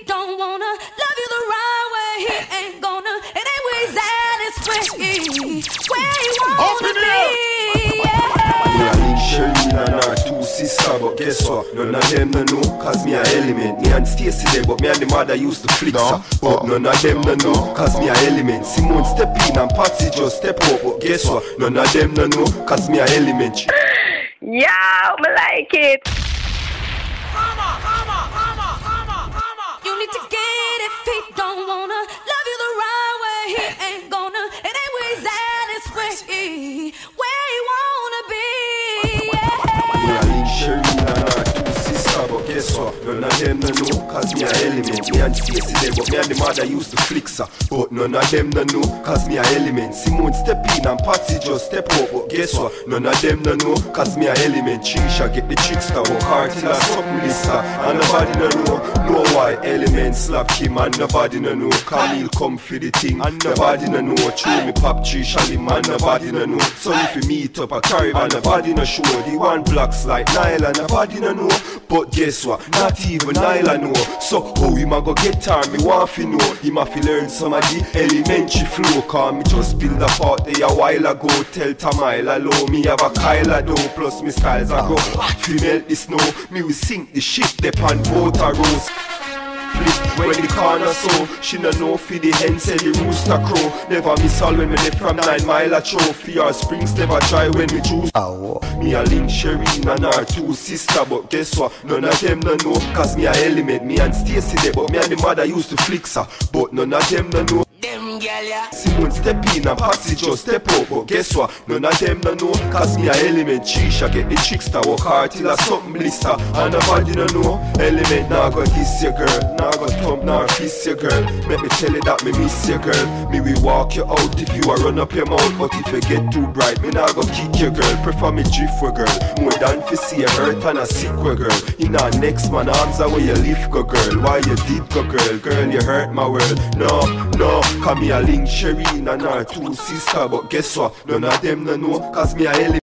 don't wanna love you the right way. He ain't gonna, it ain't where he's at, it's where he wanna be. Yeah. Me and Shereen and her two sisters, but guess what? None of them no know, cause me a element. Me and Stacy there, but me and the mother used to flick her. But none of them no know, cause me a element. Simone step in and Patsy just step out, but guess what? None of them no know, cause me a element. Yeah, me like it. You need to get it, he don't wanna love you the right way. He ain't gonna, it ain't where he's at, it's where he wanna be. Me and Shereen and her two sisters, but guess what? None of them no know, cause me a element. Me and Stacy there, but me and the mother used to flick her. But none of them no know, cause me a element. Simone step in and Patsy just step out, but guess what? None of them no know, cause me a element. Chisha get the trickster, work hard till I something lister. And nobody no know why. Element slap him and nobody no know. Camille come for the thing and nobody no know. Chew me pop Trisha him and nobody no know. So if we meet up a Caribbean, nobody no show. The one blocks like Nyla, nobody no know. But guess what? Not even Nyla know. So how him a go get her, me want fi know. Him a fi learn some of the elementary flow. Cause me just build a part there a while ago. Tell Tamila low, me have a Kyla dough. Plus me styles a go fi melt the snow. Me will sink the ship depend both a rose. Flip when the corner so she no know fi the hen say the rooster crow. Never miss all when me dey from 9 mile a throw. Fear springs never try when we choose. Me a link Shereen and her two sisters, but guess what? None of them no know, cause me a element. Me and Stacy there, but me and the mother used to flick her. But none of them no know. Simone step in and Patsy just step out, but guess what? None of them no know, cause me a element. Chisha get the trickster, work hard till a something blister. And nobody no know, element nah go kiss your girl, nah go thump nah kiss your girl. Make me tell you that me miss your girl. Me will walk you out if you a run up your mouth, but if you get too bright, me nah go kick your girl. Prefer me drift with girl, more than fi see a hurt and a sick with girl. In our next man arms are where you lift go girl. Why you deep go girl, girl you hurt my world. No, cause me a link Shereen and her two sisters, but guess what? None of them no know, cause me a